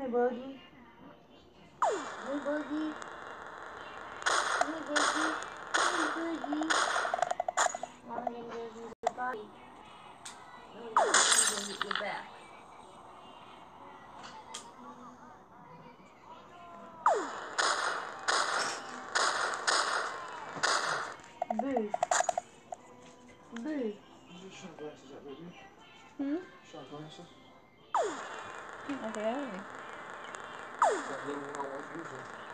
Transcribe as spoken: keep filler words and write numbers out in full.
Boogie. Hey, Boogie. Hey, Boogie. Hey, Boogie. Mom and Daddy goes use your body. No, you're going to hit your back. Boo. Boo. Where's your shot glasses at, baby? Hmm? Shot glasses? Okay. That little one I was using.